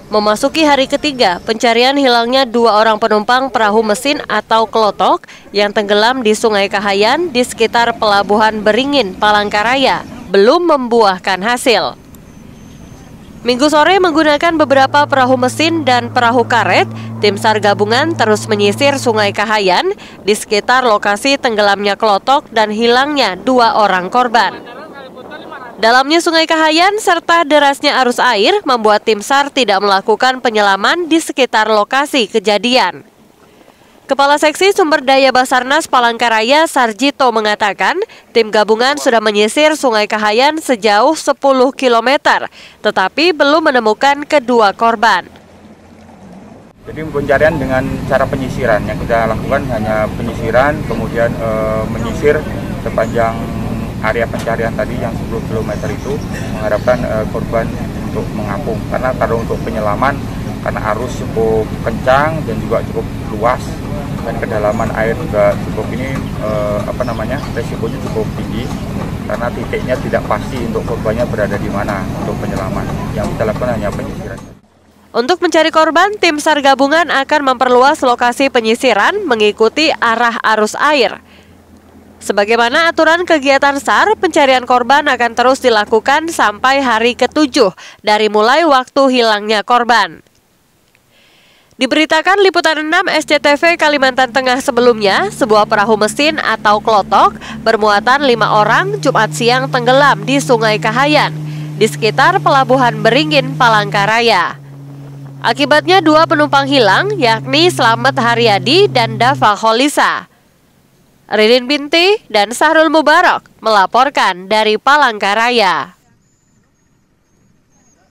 Memasuki hari ketiga, pencarian hilangnya 2 orang penumpang perahu mesin atau klotok yang tenggelam di Sungai Kahayan di sekitar Pelabuhan Beringin, Palangkaraya belum membuahkan hasil. Minggu sore menggunakan beberapa perahu mesin dan perahu karet, tim SAR gabungan terus menyisir Sungai Kahayan di sekitar lokasi tenggelamnya klotok dan hilangnya 2 orang korban. Dalamnya Sungai Kahayan serta derasnya arus air membuat tim SAR tidak melakukan penyelaman di sekitar lokasi kejadian. Kepala Seksi Sumber Daya Basarnas Palangkaraya Sarjito mengatakan, tim gabungan sudah menyisir Sungai Kahayan sejauh 10 km, tetapi belum menemukan kedua korban. Jadi pencarian dengan cara penyisiran, yang kita lakukan hanya penyisiran, kemudian menyisir sepanjang area pencarian tadi yang 10 km itu, mengharapkan korban untuk mengapung. Karena kalau untuk penyelaman, karena arus cukup kencang dan juga cukup luas dan kedalaman air juga cukup resikonya cukup tinggi, karena titiknya tidak pasti untuk korbannya berada di mana untuk penyelaman. Yang kita lakukan hanya penyisiran. Untuk mencari korban, tim SAR gabungan akan memperluas lokasi penyisiran mengikuti arah arus air. Sebagaimana aturan kegiatan SAR, pencarian korban akan terus dilakukan sampai hari ke-7 dari mulai waktu hilangnya korban. Diberitakan Liputan 6 SCTV Kalimantan Tengah sebelumnya, sebuah perahu mesin atau klotok bermuatan 5 orang Jumat siang tenggelam di Sungai Kahayan di sekitar Pelabuhan Beringin, Palangkaraya. Akibatnya 2 penumpang hilang, yakni Slamet Haryadi dan Dava Kholisa. Ririn Binti dan Sahrul Mubarak melaporkan dari Palangkaraya.